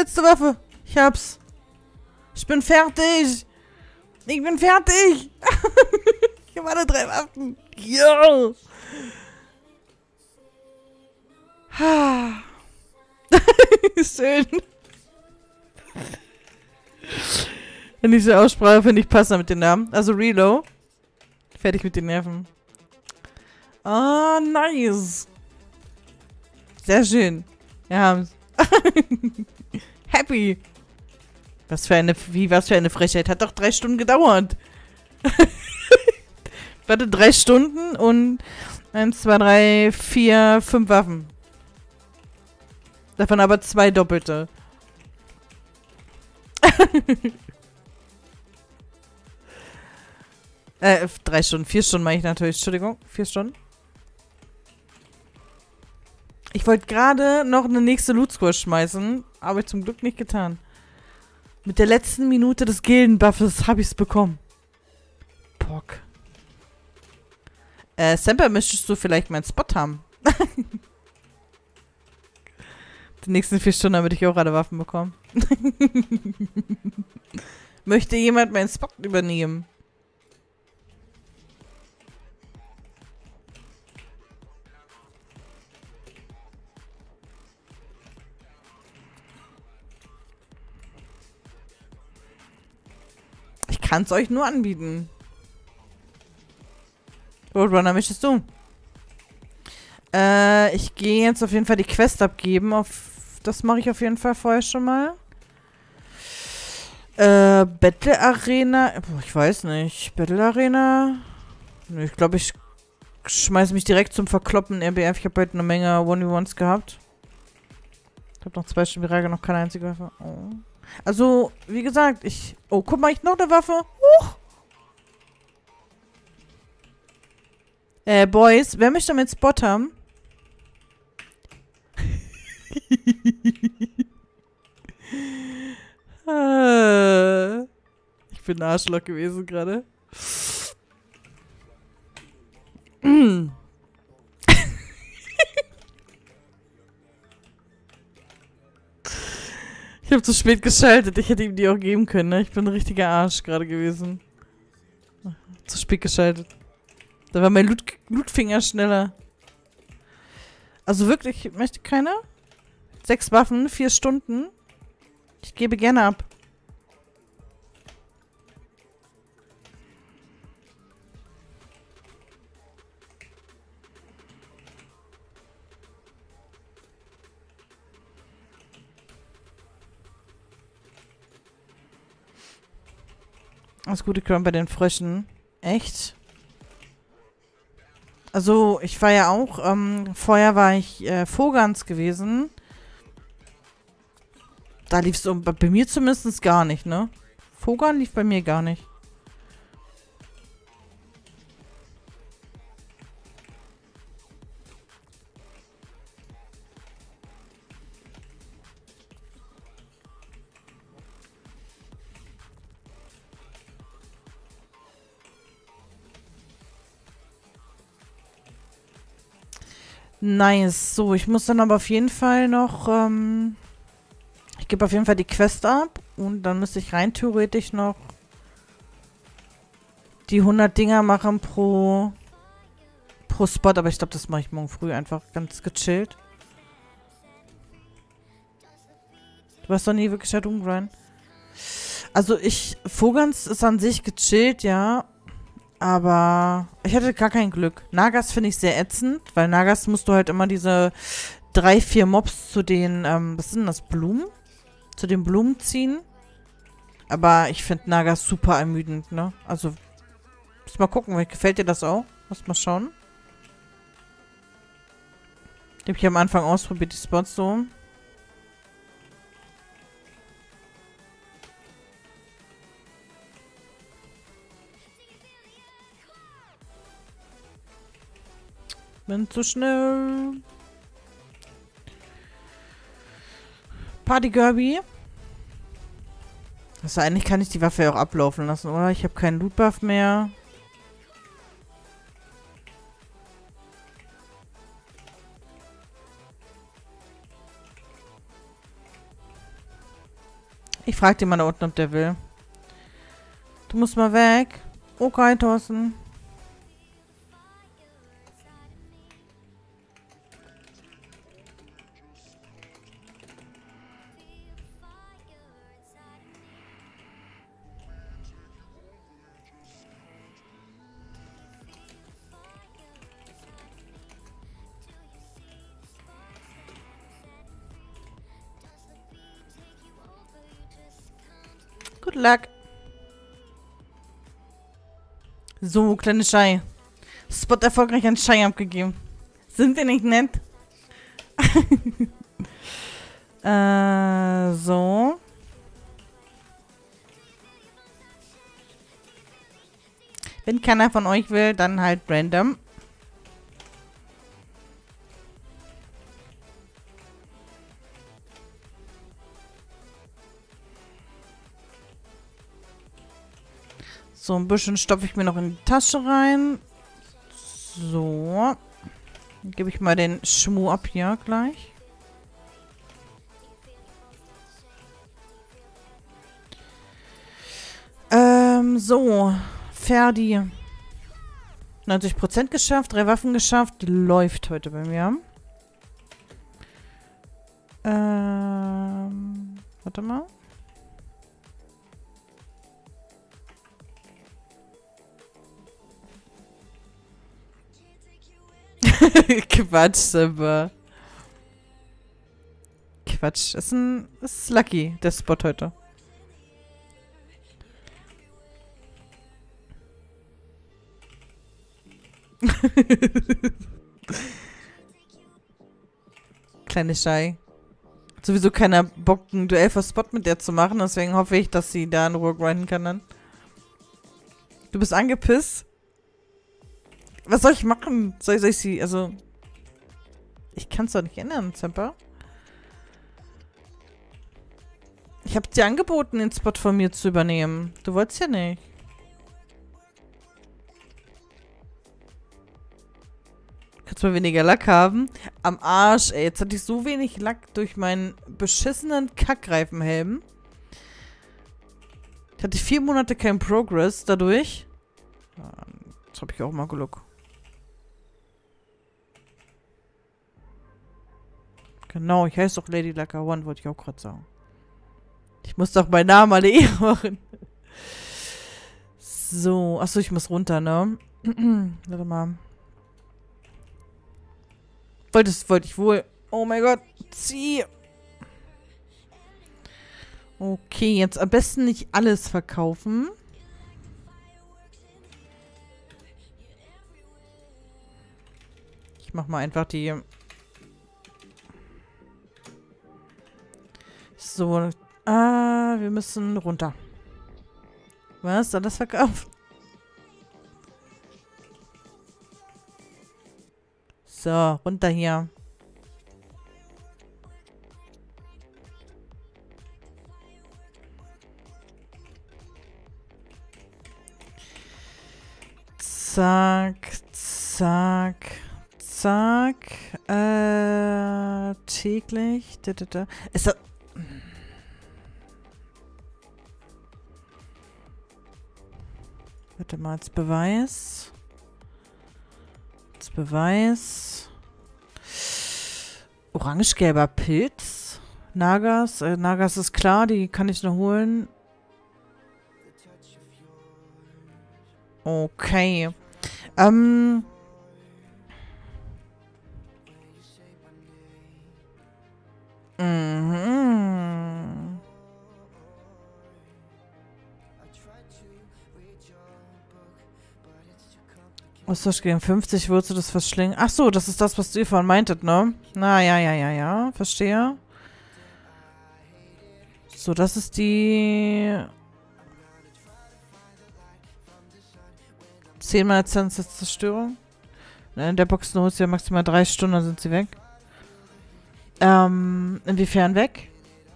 letzte Waffe. Ich hab's. Ich bin fertig. Ich bin fertig. Ich habe alle 3 Waffen. Ja. Schön. Wenn ich so aussprache, finde ich passender mit den Namen. Also Relo. Fertig mit den Nerven. Ah, nice. Sehr schön. Wir haben's. Happy. Was für eine Frechheit. Hat doch 3 Stunden gedauert. Warte, 3 Stunden und 1, 2, 3, 4, 5 Waffen. Davon aber 2 doppelte. 3 Stunden, 4 Stunden meine ich natürlich. Entschuldigung, 4 Stunden. Ich wollte gerade noch eine nächste Loot-Score schmeißen, aber ich zum Glück nicht getan. Mit der letzten Minute des Gildenbuffes habe ich es bekommen. Bock. Semper, möchtest du vielleicht meinen Spot haben? Die nächsten 4 Stunden damit ich auch alle Waffen bekommen. Möchte jemand meinen Spot übernehmen? Ich kann es euch nur anbieten. Roadrunner, möchtest du? Ich gehe jetzt auf jeden Fall die Quest abgeben. Das mache ich auf jeden Fall vorher schon mal. Battle Arena. Boah, ich weiß nicht. Battle Arena. Ich glaube, ich schmeiße mich direkt zum Verkloppen RBF. Ich habe heute eine Menge 1v1s gehabt. Ich habe noch 2 Spielreihe, noch keine einzige Waffe. Oh. Also, wie gesagt, oh, guck mal, ich noch eine Waffe. Boys, wer möchte meinen Spot haben? Ich bin ein Arschloch gewesen gerade. Ich habe zu spät geschaltet. Ich hätte ihm die auch geben können, ne? Ich bin ein richtiger Arsch gerade gewesen. Zu spät geschaltet. Da war mein Lootfinger schneller. Also wirklich, möchte keiner? 6 Waffen, 4 Stunden. Ich gebe gerne ab. Das gute Kram bei den Fröschen. Echt? Also, ich war ja auch, vorher war ich Vogans gewesen. Da lief es bei mir zumindest gar nicht, ne? Vogan lief bei mir gar nicht. Nice. So, ich muss dann aber auf jeden Fall noch, ich gebe auf jeden Fall die Quest ab und dann müsste ich rein theoretisch noch die 100 Dinger machen pro Spot, aber ich glaube, das mache ich morgen früh einfach ganz gechillt. Du hast doch nie wirklich halt umgrinden. Also Vogans ist an sich gechillt, ja. Aber ich hatte gar kein Glück. Nagas finde ich sehr ätzend, weil Nagas musst du halt immer diese 3, 4 Mobs zu den, was sind das, Blumen? Zu den Blumen ziehen. Aber ich finde Nagas super ermüdend, ne? Also, muss mal gucken, gefällt dir das auch? Muss mal schauen. Die habe ich am Anfang ausprobiert, die Spots so. Bin zu schnell. Party Gerby. Also eigentlich kann ich die Waffe ja auch ablaufen lassen, oder? Ich habe keinen Loot-Buff mehr. Ich frag den mal da unten, ob der will. Du musst mal weg. Okay, Thorsten. Good luck. So, kleine Schei. Spot erfolgreich an Schei abgegeben. Sind wir nicht nett? So. Wenn keiner von euch will, dann halt random. So, ein bisschen stopfe ich mir noch in die Tasche rein. So. Dann gebe ich mal den Schmuh ab hier gleich. So. Ferdi. 90% geschafft, 3 Waffen geschafft. Läuft heute bei mir. Warte mal. Quatsch, aber. Quatsch. Ist lucky, der Spot heute. Kleine Schei. Sowieso keiner Bock, ein Duell für Spot mit der zu machen, deswegen hoffe ich, dass sie da in Ruhe grinden kann dann. Du bist angepisst? Was soll ich machen? Soll ich sie, also... Ich kann es doch nicht ändern, Zemper. Ich habe dir angeboten, den Spot von mir zu übernehmen. Du wolltest ja nicht. Kannst mal weniger Lack haben. Am Arsch, ey. Jetzt hatte ich so wenig Lack durch meinen beschissenen Kackreifenhelm. Ich hatte 4 Monate keinen Progress dadurch. Jetzt habe ich auch mal Glück. Genau, ich heiße doch Lady Luck One, wollte ich auch gerade sagen. Ich muss doch meinen Namen alle machen. So, achso, ich muss runter, ne? Warte mal. Wollte ich wohl. Oh mein Gott, zieh! Okay, jetzt am besten nicht alles verkaufen. Ich mach mal einfach die... So, wir müssen runter. Was? Alles verkauft? So, runter hier. Zack, zack, zack. Täglich. Ist das... Warte mal, als Beweis. Als Beweis. Orange-gelber Pilz. Nagas. Nagas ist klar, die kann ich noch holen. Okay. Austausch gegen 50 Wurzel des Verschlingen. Ach so, das ist das, was ihr vorhin meintet, ne? Na, ja. Verstehe. So, das ist die... 10-mal Lizenz der Zerstörung. In der Box holst du ja maximal 3 Stunden, dann sind sie weg. Inwiefern weg?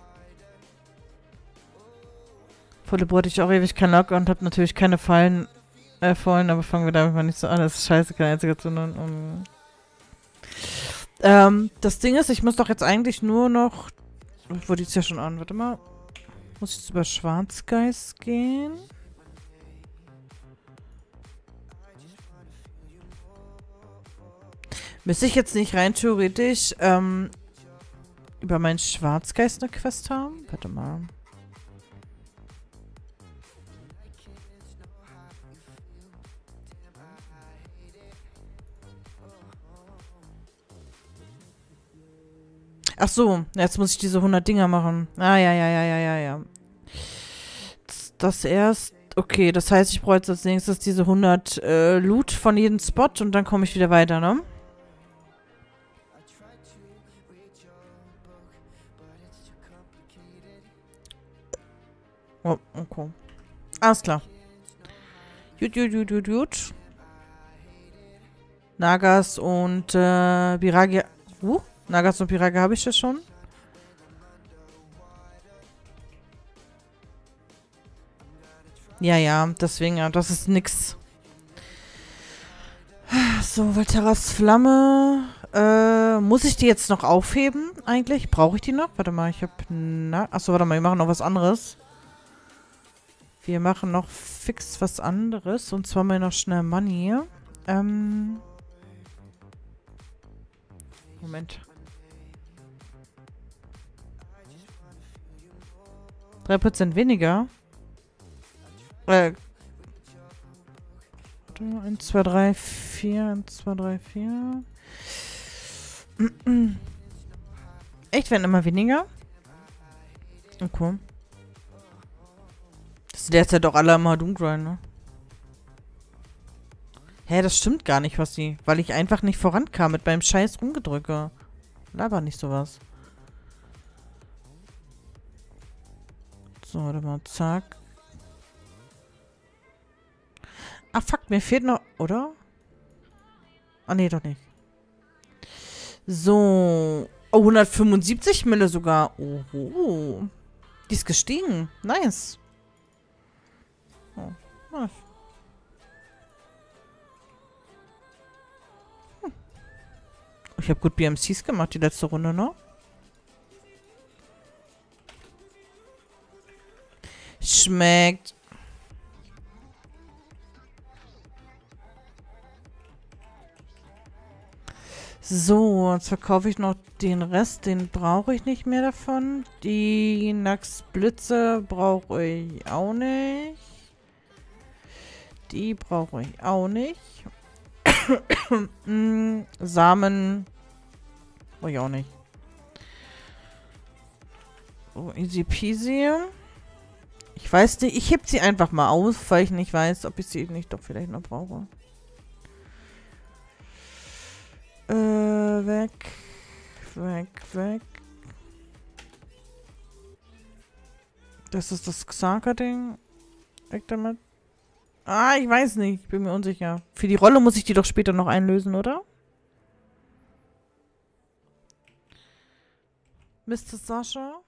Volle Brot hatte ich auch ewig kein Lock und hab natürlich keine Fallen erfolgen, aber fangen wir damit mal nicht so an. Das ist scheiße, keine einzige zu tun. Das Ding ist, ich muss doch jetzt eigentlich nur noch... Wo liegt's ja schon an? Warte mal. Muss ich jetzt über Schwarzgeist gehen? Müsste ich jetzt nicht rein theoretisch über meinen Schwarzgeist eine Quest haben? Warte mal. Ach so, jetzt muss ich diese 100 Dinger machen. Ah, ja. Das erst. Okay, das heißt, ich brauche jetzt als nächstes diese 100 Loot von jedem Spot und dann komme ich wieder weiter, ne? Oh, okay. Alles klar. Gut. Nagas und Biragi. Nagas und Biragi habe ich ja schon. Ja, deswegen, ja, das ist nix. So, Valteras Flamme. Muss ich die jetzt noch aufheben, eigentlich? Brauche ich die noch? Warte mal, ich habe... Achso, warte mal, wir machen noch was anderes. Wir machen noch fix was anderes. Und zwar mal noch schnell Money. Moment. 3% weniger. 1, 2, 3, 4. 1, 2, 3, 4. Echt, werden immer weniger? Okay. Das sind derzeit doch alle immer Doomgrind, ne? Hä, das stimmt gar nicht, was sie... Weil ich einfach nicht vorankam mit meinem scheiß Rumgedrücke. Laber nicht sowas. So, warte mal, zack. Ah, fuck, mir fehlt noch... Oder? Ah, nee, doch nicht. So. Oh, 175 Mille sogar. Oh. Die ist gestiegen. Nice. Oh, nice. Ich habe gut BMCs gemacht, die letzte Runde, ne? Schmeckt. So, jetzt verkaufe ich noch den Rest, den brauche ich nicht mehr davon. Die Nax-Blitze brauche ich auch nicht. Die brauche ich auch nicht. Samen brauche ich auch nicht. So, easy peasy. Ich weiß nicht, ich heb sie einfach mal auf, weil ich nicht weiß, ob ich sie nicht doch vielleicht noch brauche. Weg. Das ist das Xarka-Ding. Weg damit. Ah, ich weiß nicht. Ich bin mir unsicher. Für die Rolle muss ich die doch später noch einlösen, oder? Mr. Sascha?